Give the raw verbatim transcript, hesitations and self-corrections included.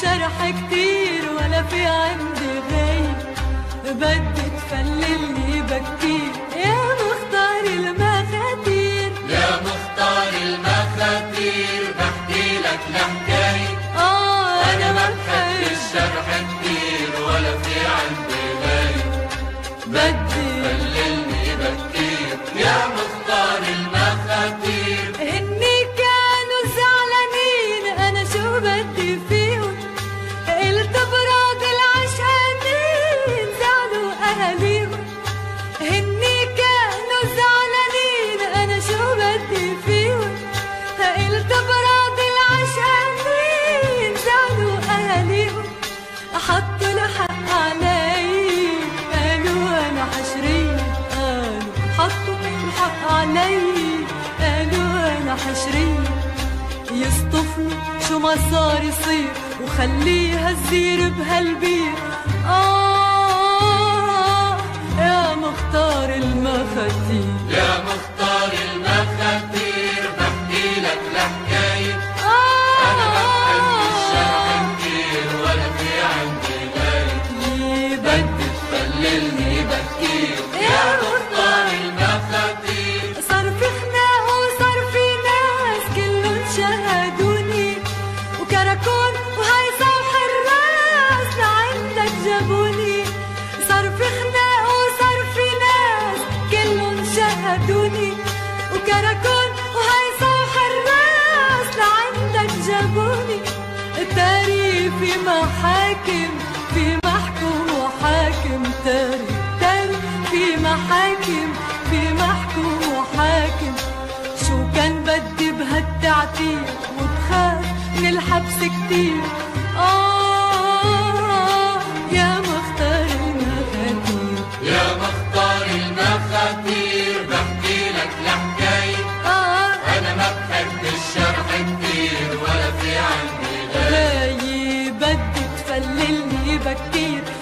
الشرح كتير ولا في عندي غير، بدي تفللني بكير يا مختار المخاتير. يا مختار المخاتير بحكي لك لحكاية، آه أنا ما بحب الشرح كتير ولا في عندي غير، بدي تفللني بكير يا مختار المخاتير. هني كانوا زعلانين أنا شو بدي فيهم، قلت براد العشقانين زعلوا أهاليهم. هني كانوا زعلانين أنا شو بدي فيهم، قلت براد العشقانين زعلوا أهاليهم. حطوا الحق علي قالوا أنا حشرية، قالوا حطوا الحق علي قالوا أنا حشرية. يصطفني شو ما صار يصير وخليها تزير بهالبير. آه يا مختار المخاتير. يا مختار المخاتير بحكي لك لحكاية، آه أنا ما بحب الشرح كتير ولا في عندي غير، بدي تفللني بكير يا مختار المخاتير. صار في خناق وصار في ناس كلهم شهدوني، وكراكون وهيثم وحراس لعندك جابوني. صار في خناق وصار في ناس كلهم شهدوني، وكراكون وهيثم وحراس لعندك جابوني. تاري في محاكم في محكوم وحاكم، تاري تاري في محاكم في محكوم وحاكم. شو كان بدي بهالتعتير وبخاف من الحبس كتير. آه يا مختار المخاتير. يا مختار المخاتير بحكي لك لحكاية، آه أنا ما بحب الشرح كتير ولا في عندي غير، غايب بدي تفللني بكير